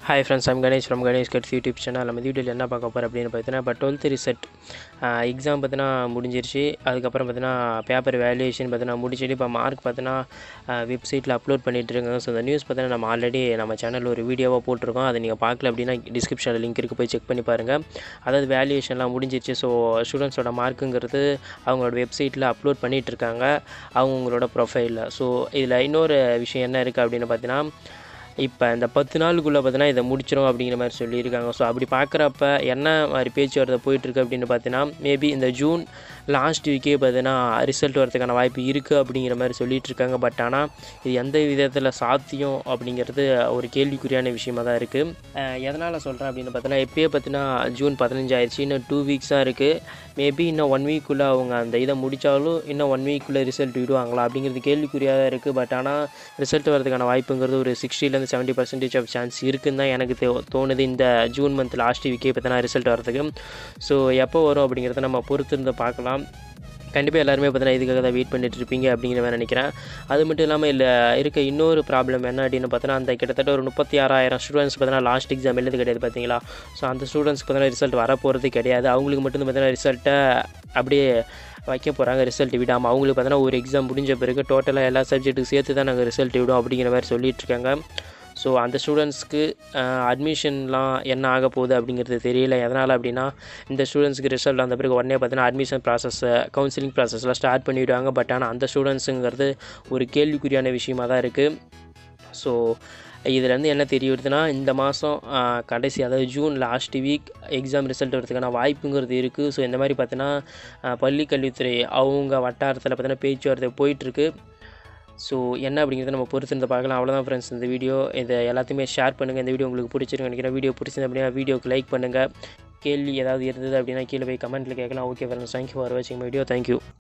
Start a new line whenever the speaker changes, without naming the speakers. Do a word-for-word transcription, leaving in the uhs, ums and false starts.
Hi friends, I'm Ganesh from Ganesh Cuts YouTube channel. நம்ம வீடியோவில் என்ன பார்க்க போகிறோம் அப்படின்னு பார்த்தீங்கன்னா, இப்போ டுவெல்த் ரிசல்ட் எக்ஸாம் பார்த்தீங்கன்னா முடிஞ்சிருச்சு. அதுக்கப்புறம் பார்த்தீங்கன்னா பேப்பர் வேல்யூவேஷன் பார்த்தீங்கன்னா முடிச்சுட்டு இப்போ மார்க் பார்த்தீங்கன்னா வெப்சைட்டில் அப்லோட் பண்ணிகிட்டு இருக்காங்க. ஸோ அந்த நியூஸ் பார்த்தீங்கன்னா நம்ம ஆல்ரெடி நம்ம சேனலில் ஒரு வீடியோவாக போட்டிருக்கோம். அதை நீங்கள் பார்க்கல அப்படின்னா டிஸ்கிரிப்ஷனில் லிங்க் இருக்குது, போய் செக் பண்ணி பாருங்கள். அதாவது வேல்யூவேஷன்லாம் முடிஞ்சிருச்சு. ஸோ ஸ்டூடெண்ட்ஸோட மார்க்குங்கிறது அவங்களோட வெப்சைட்டில் அப்லோட் பண்ணிகிட்டு இருக்காங்க அவங்களோட ப்ரொஃபைலில். ஸோ இதில் இன்னொரு விஷயம் என்ன இருக்குது அப்படின்னு பார்த்தீங்கன்னா, இப்போ இந்த பத்து நாளுக்குள்ளே பார்த்தீங்கன்னா இதை முடிச்சிடும் அப்படிங்கிற மாதிரி சொல்லியிருக்காங்க. ஸோ அப்படி பார்க்குறப்ப என்ன மாதிரி பேச்சுவார்த்தை போயிட்டுருக்கு அப்படின்னு பார்த்தீங்கன்னா, மேபி இந்த ஜூன் லாஸ்ட் வீக்கே பார்த்தீங்கன்னா ரிசல்ட் வரதுக்கான வாய்ப்பு இருக்குது அப்படிங்கிற மாதிரி சொல்லிகிட்டு இருக்காங்க. பட் ஆனால் இது எந்த விதத்தில் சாத்தியம் அப்படிங்கிறது ஒரு கேள்விக்குறியான விஷயமாக தான் இருக்குது. எதனால் சொல்கிறேன் அப்படின்னு பார்த்தீங்கன்னா, இப்போயே பார்த்தீங்கன்னா ஜூன் பதினஞ்சு ஆயிடுச்சு, இன்னும் டூ வீக்ஸ் தான் இருக்குது. மேபி இன்னும் ஒன் வீக்குள்ளே அவங்க அந்த இதை முடித்தாலும் இன்னும் ஒன் வீக்குள்ளே ரிசல்ட் விடுவாங்களா அப்படிங்கிறது கேள்விக்குறியாக தான் இருக்குது. பட் ஆனால் ரிசல்ட் வரதுக்கான வாய்ப்புங்கிறது ஒரு சிக்ஸ்டிலேருந்து செவன்ட்டி பர்சன்டேஜ் ஆஃப் சான்ஸ் இருக்குன்னு தான் எனக்கு தோ தோணுது இந்த ஜூன் மந்த் லாஸ்ட் வீக்கே பார்த்தீங்கன்னா ரிசல்ட் வரதுக்கு. ஸோ எப்போ வரும் அப்படிங்கிறத நம்ம பொறுத்து இருந்து பார்க்கலாம். கண்டிப்பாக எல்லாருமே பார்த்தீங்கன்னா இதுக்காக தான் வெயிட் பண்ணிட்டு இருப்பீங்க அப்படிங்கிற மாதிரி நினைக்கிறேன். அது மட்டும் இல்லாமல் இல்லை இருக்க இன்னொரு ப்ராப்ளம் என்ன அப்படின்னு பார்த்தீங்கன்னா, அந்த கிட்டத்தட்ட ஒரு முப்பத்தி ஆறாயிரம் ஸ்டூடெண்ட்ஸ் பார்த்தீங்கன்னா லாஸ்ட் எக்ஸாம் எழுது கிடையாது பார்த்தீங்களா. ஸோ அந்த ஸ்டூடெண்ட்ஸ்க்கு பார்த்தீங்கன்னா ரிசல்ட் வர போகிறது கிடையாது. அவங்களுக்கு மட்டும் பார்த்தீங்கன்னா ரிசல்ட்டை அப்படியே வைக்க போகிறாங்க, ரிசல்ட் விடாமல். அவங்களுக்கு பார்த்தீங்கன்னா ஒரு எக்ஸாம் முடிஞ்ச பிறகு டோட்டலாக எல்லா சப்ஜெக்ட்டுக்கு சேர்த்து தான் நாங்கள் ரிசல்ட் விடும் அப்படிங்கிற மாதிரி சொல்லிகிட்டு இருக்காங்க. ஸோ அந்த ஸ்டூடெண்ட்ஸ்க்கு அட்மிஷன்லாம் என்ன ஆக போகுது அப்படிங்கிறது தெரியல. எதனால் அப்படின்னா, இந்த ஸ்டூடெண்ட்ஸுக்கு ரிசல்ட் வந்த பிறகு உடனே பார்த்தீங்கன்னா அட்மிஷன் ப்ராசஸ்ஸை கவுன்சிலிங் ப்ராசஸ்லாம் ஸ்டார்ட் பண்ணிவிடுவாங்க. பட் ஆனால் அந்த ஸ்டூடெண்ட்ஸுங்கிறது ஒரு கேள்விக்குறியான விஷயமாக தான் இருக்குது. ஸோ இதுலேருந்து என்ன தெரிய வருதுன்னா, இந்த மாதம் கடைசி அதாவது June last week exam result வரதுக்கான வாய்ப்புங்கிறது இருக்குது. ஸோ இந்த மாதிரி பார்த்தீங்கன்னா பள்ளிக்கல்வித்துறை அவங்க வட்டாரத்தில் பார்த்தீங்கன்னா பேச்சுவார்த்தை போயிட்டுருக்கு. ஸோ என்ன அப்படிங்கிறத நம்ம பொறுத்து இருந்து பார்க்கலாம். அவ்வளோதான் ஃப்ரெண்ட்ஸ் இந்த வீடியோ. இதை எல்லாத்தையுமே ஷேர் பண்ணுங்கள். இந்த வீடியோ உங்களுக்கு பிடிச்சிருக்கு நினைக்கிறேன். வீடியோ பிடிச்சிருந்து அப்படின்னா வீடியோக்கு லைக் பண்ணுங்கள். கேள்வி ஏதாவது இருந்தது அப்படின்னா கீழே போய் கமெண்ட்டில் கேட்கலாம். ஓகே ஃப்ரெண்ட்ஸ், தேங்க்யூ ஃபார் வாட்சிங் மை வீடியோ. தேங்க்யூ.